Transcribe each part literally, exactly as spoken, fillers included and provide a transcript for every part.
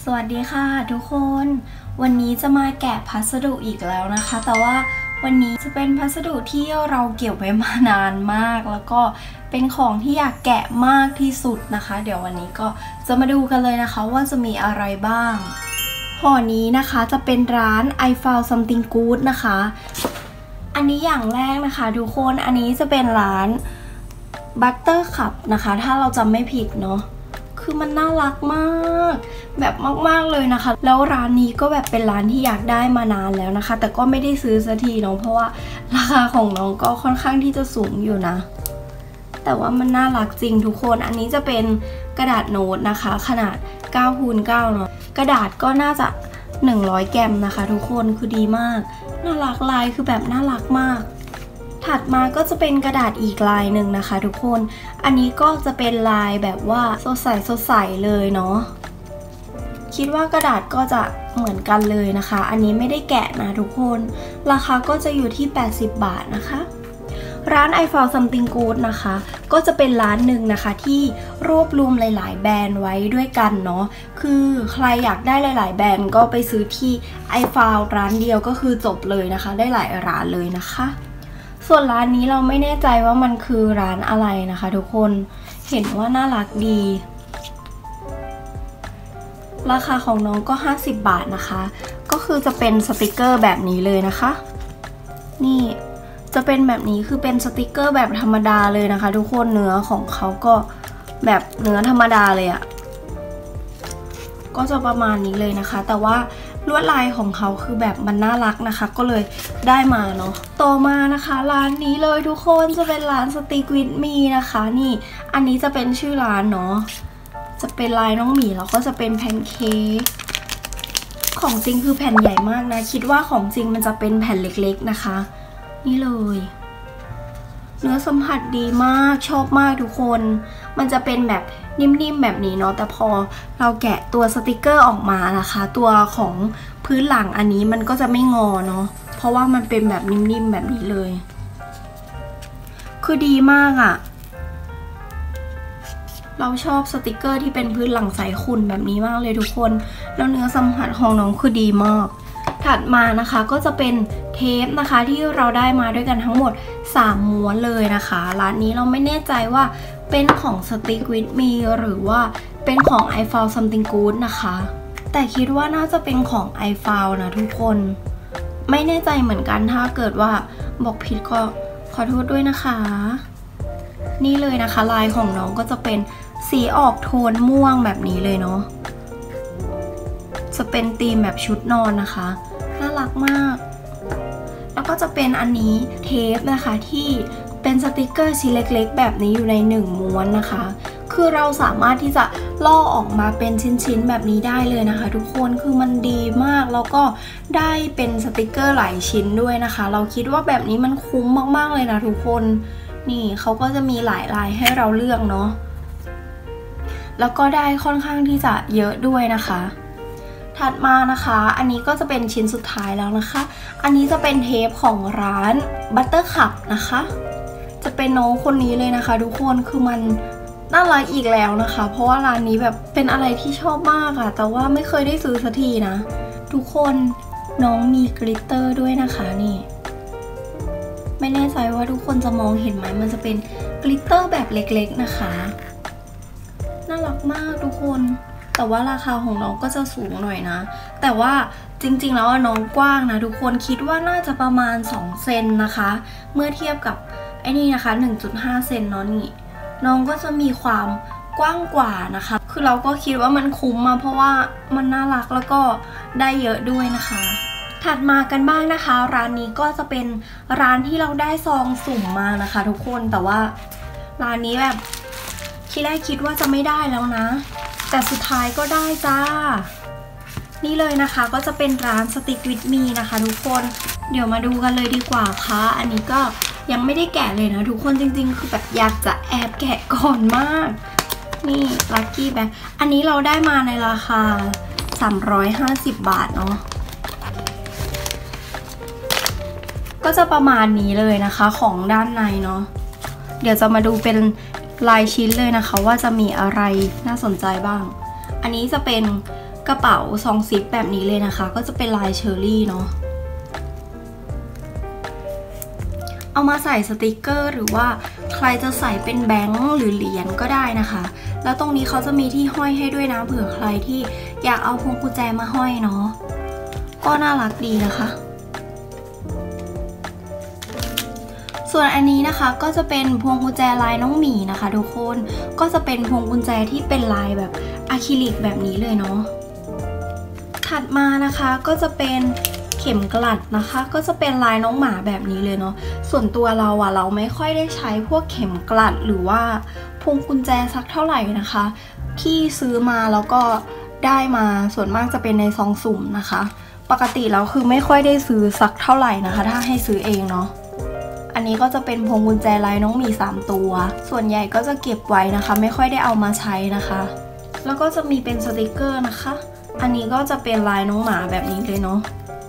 วัสดีค่ะทุกคนวันนี้จะมาแกะพัสดุอีกแล้วนะคะแต่ว่าวันนี้จะเป็นพัสดุที่เราเก็บไว้มานานมากแล้วก็เป็นของที่อยากแกะมากที่สุดนะคะเดี๋ยววันนี้ก็จะมาดูกันเลยนะคะว่าจะมีอะไรบ้างห่อนี้นะคะจะเป็นร้าน I found something good นะคะอันนี้อย่างแรกนะคะทุกคนอันนี้จะเป็นร้าน Buttercup นะคะถ้าเราจำไม่ผิดเนาะคือมันน่ารักมากแบบมากๆเลยนะคะแล้วร้านนี้ก็แบบเป็นร้านที่อยากได้มานานแล้วนะคะแต่ก็ไม่ได้ซื้อสักทีเนาะเพราะว่าราคาของน้องก็ค่อนข้างที่จะสูงอยู่นะแต่ว่ามันน่ารักจริงทุกคนอันนี้จะเป็นกระดาษโน้ตนะคะขนาดเก้าคูณเก้าเนาะกระดาษก็น่าจะหนึ่งร้อยแกรมนะคะทุกคนคือดีมากน่ารักลายคือแบบน่ารักมากถัดมาก็จะเป็นกระดาษอีกลายหนึ่งนะคะทุกคนอันนี้ก็จะเป็นลายแบบว่าสดใสสดใสเลยเนาะคิดว่ากระดาษก็จะเหมือนกันเลยนะคะอันนี้ไม่ได้แกะนะทุกคนราคาก็จะอยู่ที่แปดสิบบาทนะคะร้าน I found something good นะคะก็จะเป็นร้านหนึ่งนะคะที่รวบรวมหลายๆแบรนด์ไว้ด้วยกันเนาะคือใครอยากได้หลายๆแบรนด์ก็ไปซื้อที่ I found ร้านเดียวก็คือจบเลยนะคะได้หลายร้านเลยนะคะส่วนร้านนี้เราไม่แน่ใจว่ามันคือร้านอะไรนะคะทุกคนเห็นว่าน่ารักดีราคาของน้องก็ห้าสิบบาทนะคะก็คือจะเป็นสติกเกอร์แบบนี้เลยนะคะนี่จะเป็นแบบนี้คือเป็นสติกเกอร์แบบธรรมดาเลยนะคะทุกคนเนื้อของเขาก็แบบเนื้อธรรมดาเลยอะก็จะประมาณนี้เลยนะคะแต่ว่าลวดลายของเขาคือแบบมันน่ารักนะคะก็เลยได้มาเนาะต่อมานะคะร้านนี้เลยทุกคนจะเป็นร้านสติกวิดมีนะคะนี่อันนี้จะเป็นชื่อร้านเนาะจะเป็นลายน้องหมีแล้วก็จะเป็นแพนเค้กของจริงคือแผ่นใหญ่มากนะคิดว่าของจริงมันจะเป็นแผ่นเล็กๆนะคะนี่เลยเนื้อสัมผัสดีมากชอบมากทุกคนมันจะเป็นแบบนิ่มๆแบบนี้เนาะแต่พอเราแกะตัวสติกเกอร์ออกมานะคะตัวของพื้นหลังอันนี้มันก็จะไม่งอเนาะเพราะว่ามันเป็นแบบนิ่มๆแบบนี้เลยคือดีมากอะเราชอบสติกเกอร์ที่เป็นพื้นหลังใสขุ่นแบบนี้มากเลยทุกคนแล้วเนื้อสัมผัสของน้องคือดีมากถัดมานะคะก็จะเป็นเทปนะคะที่เราได้มาด้วยกันทั้งหมดสามม้วนเลยนะคะร้านนี้เราไม่แน่ใจว่าเป็นของ Stick with me หรือว่าเป็นของ I found something good นะคะแต่คิดว่าน่าจะเป็นของ I found นะทุกคนไม่แน่ใจเหมือนกันถ้าเกิดว่าบอกผิดก็ขอโทษด้วยนะคะนี่เลยนะคะลายของน้องก็จะเป็นสีออกโทนม่วงแบบนี้เลยเนาะจะเป็นธีมแบบชุดนอนนะคะน่ารักมากแล้วก็จะเป็นอันนี้เทปนะคะที่เป็นสติกเกอร์ชิ้นเล็กๆแบบนี้อยู่ในหนึ่งม้วนนะคะคือเราสามารถที่จะล่อออกมาเป็นชิ้นๆแบบนี้ได้เลยนะคะทุกคนคือมันดีมากแล้วก็ได้เป็นสติกเกอร์หลายชิ้นด้วยนะคะเราคิดว่าแบบนี้มันคุ้มมากๆเลยนะทุกคนนี่เขาก็จะมีหลายลายให้เราเลือกเนาะแล้วก็ได้ค่อนข้างที่จะเยอะด้วยนะคะถัดมานะคะอันนี้ก็จะเป็นชิ้นสุดท้ายแล้วนะคะอันนี้จะเป็นเทปของร้าน Buttercup นะคะจะเป็นน้องคนนี้เลยนะคะทุกคนคือมันน่ารักอีกแล้วนะคะเพราะว่าร้านนี้แบบเป็นอะไรที่ชอบมากอะแต่ว่าไม่เคยได้ซื้อสักทีนะทุกคนน้องมีกลิตเตอร์ด้วยนะคะนี่ไม่แน่ใจว่าทุกคนจะมองเห็นไหมมันจะเป็นกลิตเตอร์แบบเล็กๆนะคะน่ารักมากทุกคนแต่ว่าราคาของน้องก็จะสูงหน่อยนะแต่ว่าจริงๆแล้วน้องกว้างนะทุกคนคิดว่าน่าจะประมาณสองเซนนะคะเมื่อเทียบกับไอ้นี่นะคะ หนึ่งจุดห้า เซนเนาะนี่น้องก็จะมีความกว้างกว่านะคะคือเราก็คิดว่ามันคุ้มมาเพราะว่ามันน่ารักแล้วก็ได้เยอะด้วยนะคะถัดมากันบ้างนะคะร้านนี้ก็จะเป็นร้านที่เราได้ซองสุ่มมานะคะทุกคนแต่ว่าร้านนี้แบบที่แรกคิดว่าจะไม่ได้แล้วนะแต่สุดท้ายก็ได้จ้านี่เลยนะคะก็จะเป็นร้าน Stick with me นะคะทุกคนเดี๋ยวมาดูกันเลยดีกว่าค่ะอันนี้ก็ยังไม่ได้แกะเลยนะทุกคนจริงๆคือแบบอยากจะแอบแกะก่อนมากนี่ Lucky Bag อันนี้เราได้มาในราคาสามร้อยห้าสิบบาทเนาะก็จะประมาณนี้เลยนะคะของด้านในเนาะเดี๋ยวจะมาดูเป็นลายชิ้นเลยนะคะว่าจะมีอะไรน่าสนใจบ้างอันนี้จะเป็นกระเป๋าซองซิปแบบนี้เลยนะคะก็จะเป็นลายเชอร์รี่เนาะเอามาใส่สติกเกอร์หรือว่าใครจะใส่เป็นแบงค์หรือเหรียญก็ได้นะคะแล้วตรงนี้เขาจะมีที่ห้อยให้ด้วยนะเผื่อใครที่อยากเอาพวงกุญแจมาห้อยเนาะก็น่ารักดีนะคะส่วนอันนี้นะคะก็จะเป็นพวงกุญแจลายน้องหมีนะคะทุกคนก็จะเป็นพวงกุญแจที่เป็นลายแบบอะคริลิกแบบนี้เลยเนาะถัดมานะคะก็จะเป็นเข็มกลัดนะคะก็จะเป็นลายน้องหมาแบบนี้เลยเนาะส่วนตัวเราอะเราไม่ค่อยได้ใช้พวกเข็มกลัดหรือว่าพวงกุญแจสักเท่าไหร่นะคะที่ซื้อมาแล้วก็ได้มาส่วนมากจะเป็นในซองสุ่มนะคะปกติแล้วคือไม่ค่อยได้ซื้อสักเท่าไหร่นะคะถ้าให้ซื้อเองเนาะอันนี้ก็จะเป็นพวงกุญแจลายน้องหมีสามตัวส่วนใหญ่ก็จะเก็บไว้นะคะไม่ค่อยได้เอามาใช้นะคะแล้วก็จะมีเป็นสติกเกอร์นะคะอันนี้ก็จะเป็นลายน้องหมาแบบนี้เลยเนาะ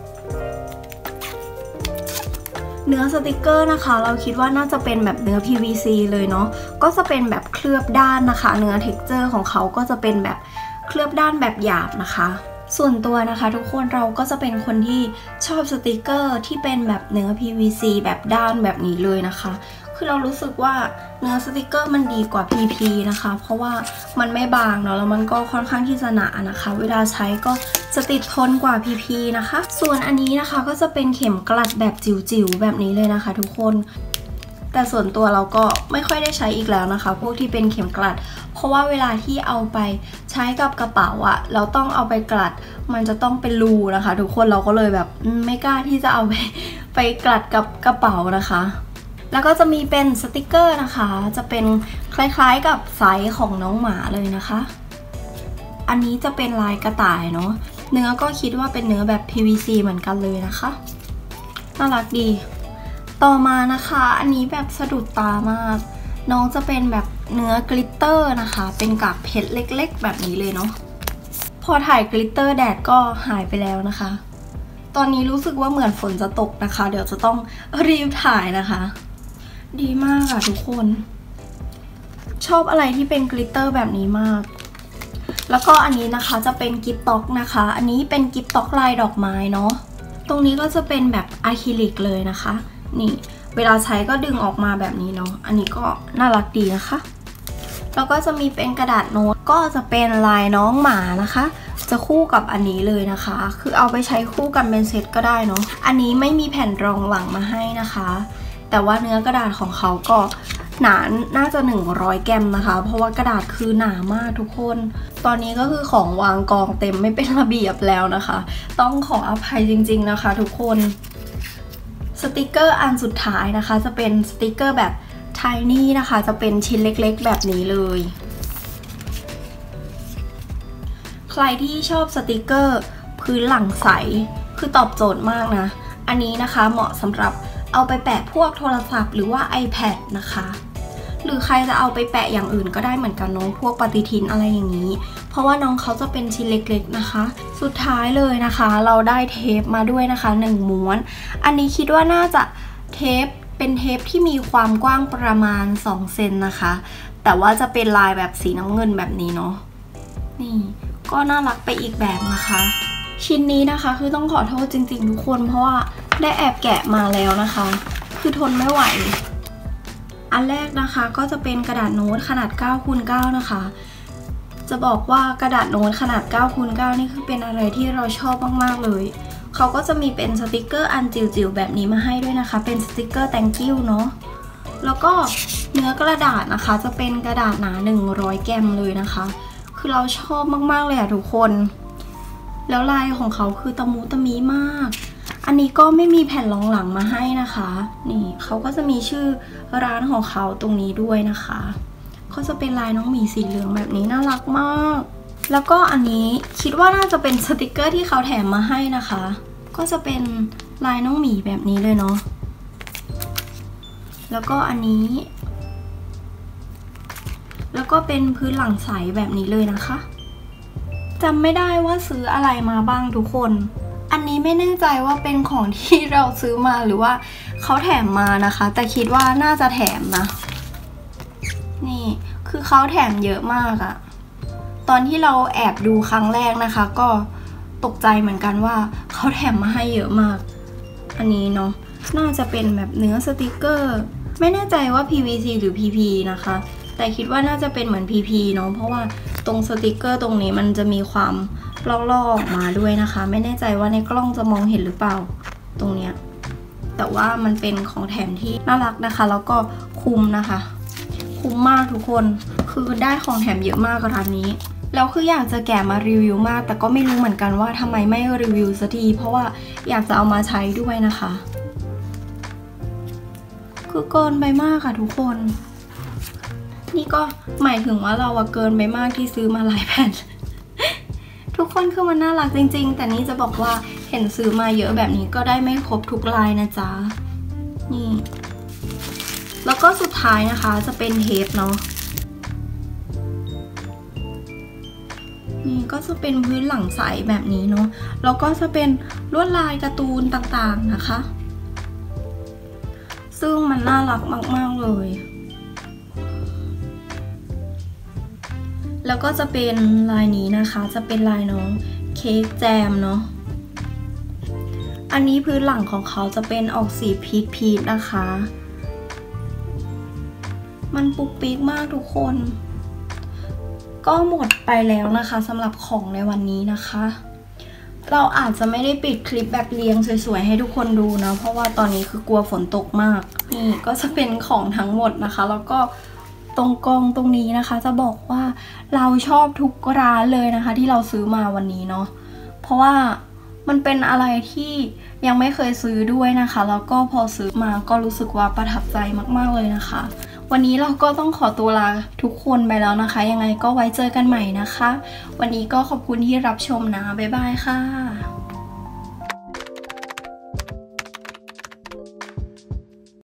เนื้อสติกเกอร์นะคะเราคิดว่าน่าจะเป็นแบบเนื้อ พี วี ซี เลยเนาะก็จะเป็นแบบเคลือบด้านนะคะเนื้อเท็กเจอร์ของเขาก็จะเป็นแบบเคลือบด้านแบบหยาบนะคะส่วนตัวนะคะทุกคนเราก็จะเป็นคนที่ชอบสติกเกอร์ที่เป็นแบบเนื้อ พี วี ซี แบบด้านแบบนี้เลยนะคะคือเรารู้สึกว่าเนื้อสติกเกอร์มันดีกว่า พี พี นะคะเพราะว่ามันไม่บางเนาะแล้วมันก็ค่อนข้างที่จะหนานะคะเวลาใช้ก็จะติดทนกว่า พี พี นะคะส่วนอันนี้นะคะก็จะเป็นเข็มกลัดแบบจิ๋วๆแบบนี้เลยนะคะทุกคนแต่ส่วนตัวเราก็ไม่ค่อยได้ใช้อีกแล้วนะคะพวกที่เป็นเข็มกลัดเพราะว่าเวลาที่เอาไปใช้กับกระเป๋าอะเราต้องเอาไปกลัดมันจะต้องเป็นรูนะคะทุกคนเราก็เลยแบบไม่กล้าที่จะเอาไปไปกลัดกับกระเป๋านะคะแล้วก็จะมีเป็นสติกเกอร์นะคะจะเป็นคล้ายๆกับไซส์ของน้องหมาเลยนะคะอันนี้จะเป็นลายกระต่ายเนาะเนื้อก็คิดว่าเป็นเนื้อแบบ พี วี ซี เหมือนกันเลยนะคะน่ารักดีต่อมานะคะอันนี้แบบสะดุดตามากน้องจะเป็นแบบเนื้อกลิตเตอร์นะคะเป็นกากเพชรเล็กๆแบบนี้เลยเนาะพอถ่ายกลิตเตอร์แดดก็หายไปแล้วนะคะตอนนี้รู้สึกว่าเหมือนฝนจะตกนะคะเดี๋ยวจะต้องรีบถ่ายนะคะดีมากค่ะทุกคนชอบอะไรที่เป็นกลิตเตอร์แบบนี้มากแล้วก็อันนี้นะคะจะเป็นกิฟต์ต็อกนะคะอันนี้เป็นกิฟต์ต็อกลายดอกไม้เนาะตรงนี้ก็จะเป็นแบบอะคริลิกเลยนะคะนี่เวลาใช้ก็ดึงออกมาแบบนี้เนาะอันนี้ก็น่ารักดีนะคะแล้วก็จะมีเป็นกระดาษโน้ตก็จะเป็นลายน้องหมานะคะจะคู่กับอันนี้เลยนะคะคือเอาไปใช้คู่กันเป็นเซตก็ได้เนาะอันนี้ไม่มีแผ่นรองหลังมาให้นะคะแต่ว่าเนื้อกระดาษของเขาก็หนาน่าจะหนึ่งร้อยแกรมนะคะเพราะว่ากระดาษคือหนามากทุกคนตอนนี้ก็คือของวางกองเต็มไม่เป็นระเบียบแล้วนะคะต้องขออภัยจริงๆนะคะทุกคนสติกเกอร์อันสุดท้ายนะคะจะเป็นสติกเกอร์แบบ Tiny นะคะจะเป็นชิ้นเล็กๆแบบนี้เลยใครที่ชอบสติกเกอร์พื้นหลังใสคือตอบโจทย์มากนะอันนี้นะคะเหมาะสำหรับเอาไปแปะพวกโทรศัพท์หรือว่า ไอแพด นะคะหรือใครจะเอาไปแปะอย่างอื่นก็ได้เหมือนกันเนาะพวกปฏิทินอะไรอย่างนี้เพราะว่าน้องเขาจะเป็นชิ้นเล็กๆนะคะสุดท้ายเลยนะคะเราได้เทปมาด้วยนะคะหนึ่งม้วนอันนี้คิดว่าน่าจะเทปเป็นเทปที่มีความกว้างประมาณสองเซนนะคะแต่ว่าจะเป็นลายแบบสีน้ำเงินแบบนี้เนาะนี่ก็น่ารักไปอีกแบบนะคะชิ้นนี้นะคะคือต้องขอโทษจริงๆทุกคนเพราะว่าได้แอบแกะมาแล้วนะคะคือทนไม่ไหวอันแรกนะคะก็จะเป็นกระดาษโน้ตขนาดเก้าคูณเก้านะคะจะบอกว่ากระดาษโน้ตขนาดเก้าคูณเก้านี่คือเป็นอะไรที่เราชอบมากๆเลยเขาก็จะมีเป็นสติกเกอร์อันจิ๋วๆแบบนี้มาให้ด้วยนะคะเป็นสติกเกอร์ thank you เนาะแล้วก็เนื้อกระดาษนะคะจะเป็นกระดาษหนาหนึ่งร้อยแกรมเลยนะคะคือเราชอบมากๆเลยอะทุกคนแล้วลายของเขาคือตะมูตะมีมากอันนี้ก็ไม่มีแผ่นรองหลังมาให้นะคะนี่เขาก็จะมีชื่อร้านของเขาตรงนี้ด้วยนะคะก็จะเป็นลายน้องหมีสีเหลืองแบบนี้น่ารักมากแล้วก็อันนี้คิดว่าน่าจะเป็นสติกเกอร์ที่เขาแถมมาให้นะคะก็จะเป็นลายน้องหมีแบบนี้เลยเนาะแล้วก็อันนี้แล้วก็เป็นพื้นหลังใสแบบนี้เลยนะคะจำไม่ได้ว่าซื้ออะไรมาบ้างทุกคนอันนี้ไม่แน่ใจว่าเป็นของที่เราซื้อมาหรือว่าเขาแถมมานะคะแต่คิดว่าน่าจะแถมนะนี่คือเขาแถมเยอะมากอะตอนที่เราแอบดูครั้งแรกนะคะก็ตกใจเหมือนกันว่าเขาแถมมาให้เยอะมากอันนี้เนาะน่าจะเป็นแบบเนื้อสติกเกอร์ไม่แน่ใจว่า พี วี ซี หรือ พี พี นะคะแต่คิดว่าน่าจะเป็นเหมือน พี พี เนาะเพราะว่าตรงสติกเกอร์ตรงนี้มันจะมีความลอกๆออกมาด้วยนะคะไม่แน่ใจว่าในกล้องจะมองเห็นหรือเปล่าตรงเนี้ยแต่ว่ามันเป็นของแถมที่น่ารักนะคะแล้วก็คุ้มนะคะคุ้มมากทุกคนคือได้ของแถมเยอะมากกับร้านนี้แล้วคืออยากจะแกะมารีวิวมากแต่ก็ไม่รู้เหมือนกันว่าทำไมไม่รีวิวสักทีเพราะว่าอยากจะเอามาใช้ด้วยนะคะคือเกินไปมากค่ะทุกคนนี่ก็หมายถึงว่าเราอะเกินไปมากที่ซื้อมาหลายแผ่น ทุกคนคือมันน่ารักจริงๆแต่นี่จะบอกว่าเห็นซื้อมาเยอะแบบนี้ก็ได้ไม่ครบทุกลายนะจ๊ะนี่แล้วก็สุดท้ายนะคะจะเป็นเทปเนาะนี่ก็จะเป็นพื้นหลังใสแบบนี้เนาะแล้วก็จะเป็นลวดลายการ์ตูนต่างๆนะคะซึ่งมันน่ารักมากๆเลยแล้วก็จะเป็นลายนี้นะคะจะเป็นลายน้องเค้กแจมเนาะอันนี้พื้นหลังของเขาจะเป็นออกสีพีชพีชนะคะมันปุกปิ๊กมากทุกคนก็หมดไปแล้วนะคะสำหรับของในวันนี้นะคะเราอาจจะไม่ได้ปิดคลิปแบบเรียงสวยๆให้ทุกคนดูนะเพราะว่าตอนนี้คือกลัวฝนตกมากนี่ก็จะเป็นของทั้งหมดนะคะแล้วก็ตรงกองตรงนี้นะคะจะบอกว่าเราชอบทุกร้านเลยนะคะที่เราซื้อมาวันนี้เนาะเพราะว่ามันเป็นอะไรที่ยังไม่เคยซื้อด้วยนะคะแล้วก็พอซื้อมาก็รู้สึกว่าประทับใจมากๆเลยนะคะวันนี้เราก็ต้องขอตัวลาทุกคนไปแล้วนะคะยังไงก็ไว้เจอกันใหม่นะคะวันนี้ก็ขอบคุณที่รับชมนะบ๊ายบายค่ะ